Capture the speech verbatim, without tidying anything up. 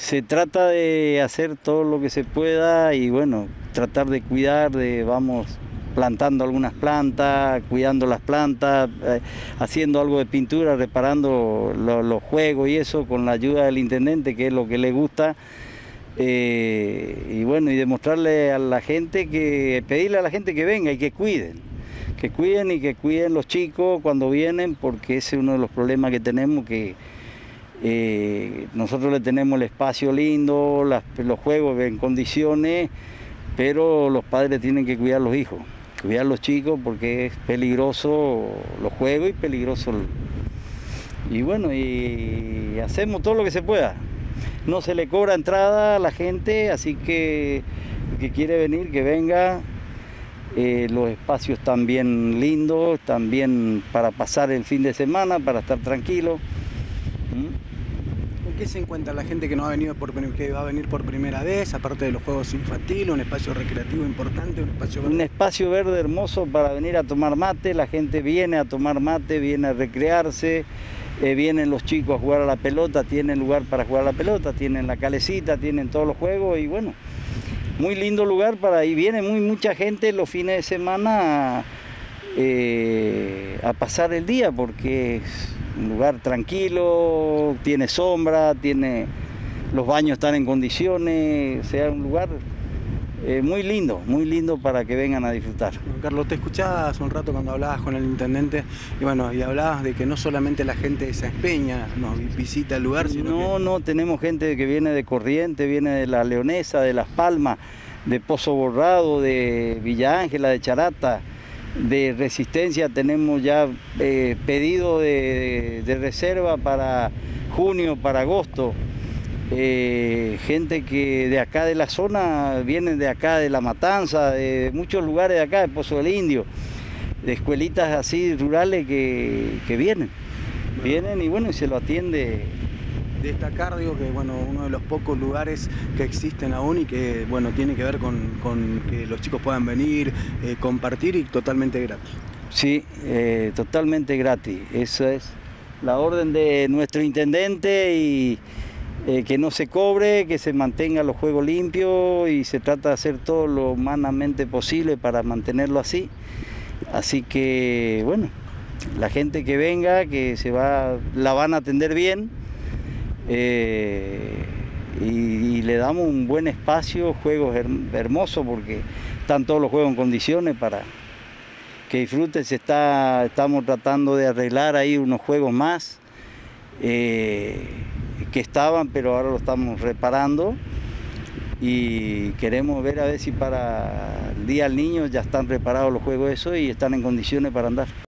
Se trata de hacer todo lo que se pueda y bueno, tratar de cuidar, de vamos plantando algunas plantas, cuidando las plantas, eh, haciendo algo de pintura, reparando lo, los juegos y eso con la ayuda del intendente, que es lo que le gusta. Eh, y bueno, y demostrarle a la gente que, pedirle a la gente que venga y que cuiden, que cuiden y que cuiden los chicos cuando vienen, porque ese es uno de los problemas que tenemos, que eh, nosotros le tenemos el espacio lindo, las, los juegos en condiciones, pero los padres tienen que cuidar a los hijos, cuidar a los chicos, porque es peligroso los juegos y peligroso el... y bueno, y hacemos todo lo que se pueda. No se le cobra entrada a la gente, así que el que quiere venir, que venga. Eh, los espacios están bien lindos, están bien para pasar el fin de semana, para estar tranquilo. ¿En qué se encuentra la gente que no ha venido por, que va a venir por primera vez, aparte de los juegos infantiles, un espacio recreativo importante, un espacio verde? Un espacio verde hermoso para venir a tomar mate, la gente viene a tomar mate, viene a recrearse. Eh, vienen los chicos a jugar a la pelota, tienen lugar para jugar a la pelota, tienen la calecita, tienen todos los juegos y bueno, muy lindo lugar para y viene muy mucha gente los fines de semana eh, a pasar el día, porque es un lugar tranquilo, tiene sombra, tiene los baños están en condiciones, o sea, un lugar Eh, muy lindo, muy lindo para que vengan a disfrutar. Carlos, te escuchaba hace un rato cuando hablabas con el intendente y bueno, y hablabas de que no solamente la gente de Sáenz Peña nos visita el lugar, sino No, que... no, tenemos gente que viene de Corrientes, viene de La Leonesa, de Las Palmas, de Pozo Borrado, de Villa Ángela, de Charata, de Resistencia. Tenemos ya eh, pedido de, de reserva para junio, para agosto. Eh, gente que de acá de la zona, vienen de acá de La Matanza, de muchos lugares de acá, de Pozo del Indio, de escuelitas así rurales que, que vienen, bueno. vienen y bueno, y se lo atiende. Destacar, digo, que bueno, uno de los pocos lugares que existen aún y que bueno, tiene que ver con, con que los chicos puedan venir, eh, compartir y totalmente gratis. Sí, eh, totalmente gratis, esa es la orden de nuestro intendente y Eh, que no se cobre, que se mantenga los juegos limpios y se trata de hacer todo lo humanamente posible para mantenerlo así. Así que, bueno, la gente que venga, que se va, la van a atender bien eh, y, y le damos un buen espacio, juegos her hermosos, porque están todos los juegos en condiciones para que disfruten. Se está, estamos tratando de arreglar ahí unos juegos más. Eh, que estaban, pero ahora lo estamos reparando y queremos ver a ver si para el Día del Niño ya están reparados los juegos esos y están en condiciones para andar.